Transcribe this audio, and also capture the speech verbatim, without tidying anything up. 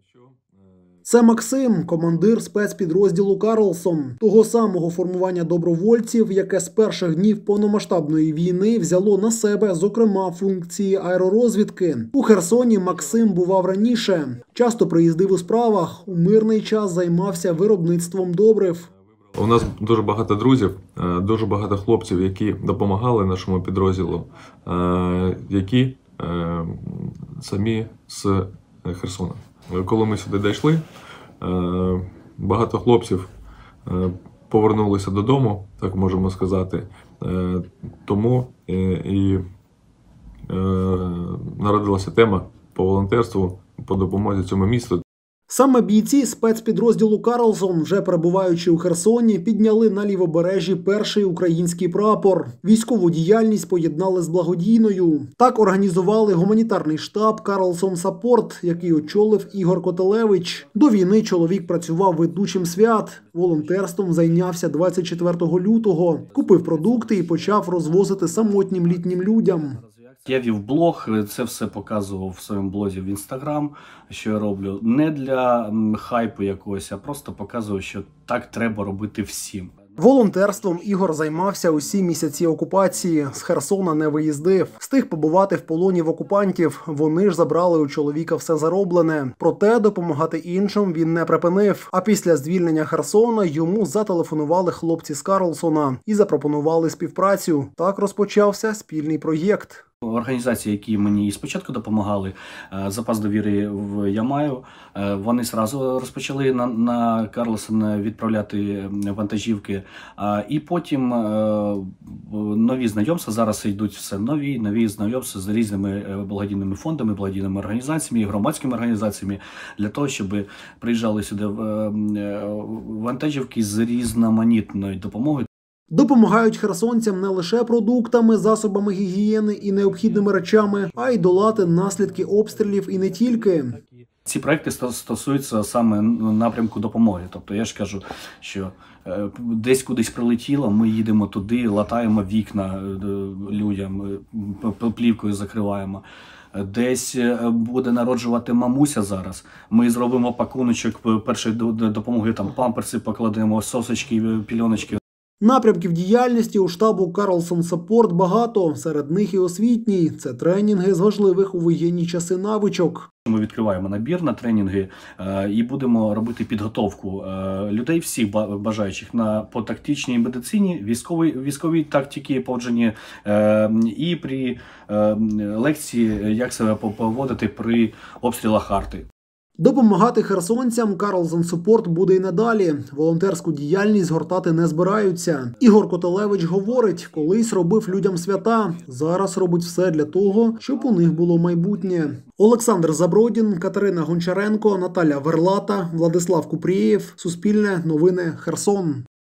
Це Максим, командир спецпідрозділу «Карлсон», того самого формування добровольців, яке з перших днів повномасштабної війни взяло на себе, зокрема, функції аеророзвідки. У Херсоні Максим бував раніше. Часто приїздив у справах, у мирний час займався виробництвом добрив. У нас дуже багато друзів, дуже багато хлопців, які допомагали нашому підрозділу, які самі з Херсона. Коли ми сюди дійшли, багато хлопців повернулися додому, так можемо сказати. Тому і народилася тема по волонтерству, по допомозі цьому місту. Саме бійці спецпідрозділу «Карлсон», вже перебуваючи у Херсоні, підняли на лівобережжі перший український прапор. Військову діяльність поєднали з благодійною. Так організували гуманітарний штаб «Карлсон Саппорт», який очолив Ігор Котелевич. До війни чоловік працював ведучим свят. Волонтерством зайнявся двадцять четвертого лютого. Купив продукти і почав розвозити самотнім літнім людям. Я вів блог, це все показував в своєму блозі в Інстаграм, що я роблю. Не для хайпу якогось, а просто показував, що так треба робити всім. Волонтерством Ігор займався усі місяці окупації. З Херсона не виїздив. Встиг побувати в полоні в окупантів. Вони ж забрали у чоловіка все зароблене. Проте допомагати іншим він не припинив. А після звільнення Херсона йому зателефонували хлопці з Карлсона і запропонували співпрацю. Так розпочався спільний проєкт. Організації, які мені спочатку допомагали, запас довіри я маю, вони одразу розпочали на, на Карлсон відправляти вантажівки. І потім нові знайомства, зараз йдуть все нові, нові знайомства з різними благодійними фондами, благодійними організаціями і громадськими організаціями, для того, щоб приїжджали сюди вантажівки з різноманітною допомогою. Допомагають херсонцям не лише продуктами, засобами гігієни і необхідними речами, а й долати наслідки обстрілів і не тільки. Ці проекти стосуються саме напрямку допомоги. Тобто я ж кажу, що десь кудись прилетіло, ми їдемо туди, латаємо вікна людям, плівкою закриваємо. Десь буде народжувати мамуся зараз. Ми зробимо пакуночок першої допомоги, там памперси покладемо, сосочки, пільоночки. Напрямків діяльності у штабу «Карлсон Саппорт» багато, серед них і освітній. Це тренінги з важливих у воєнні часи навичок. Ми відкриваємо набір на тренінги і будемо робити підготовку людей, всіх бажаючих, на по тактичній медицині, військовій, військовій тактиці поводження і при лекції, як себе поводити при обстрілах Харти. Допомагати херсонцям «Карлсон Саппорт» буде й надалі. Волонтерську діяльність згортати не збираються. Ігор Котелевич говорить, колись робив людям свята, зараз робить все для того, щоб у них було майбутнє. Олександр Забродін, Катерина Гончаренко, Наталя Верлата, Владислав Купрієв. Суспільне новини, Херсон.